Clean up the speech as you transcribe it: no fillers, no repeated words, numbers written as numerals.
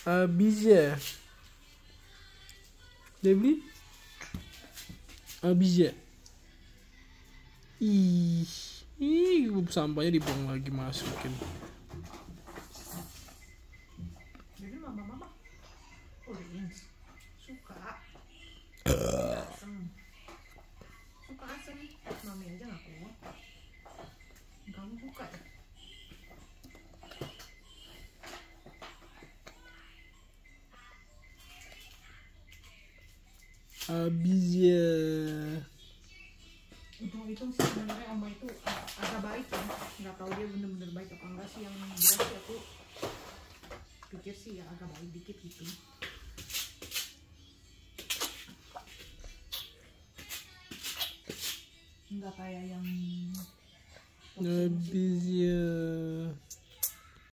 Abizya. Debli? Abizya. Ih, sampahnya dibuang lagi, masukin. Jadi mama orange suka asem, mami aja nggak kuat. Kamu suka ya? Abizya. Hitung sih sebenarnya Oma itu agak baik ya, nggak tahu dia bener-bener baik apa enggak sih, yang jelas ya aku pikir sih ya agak baik dikit gitu. Nggak kayak yang Abizya.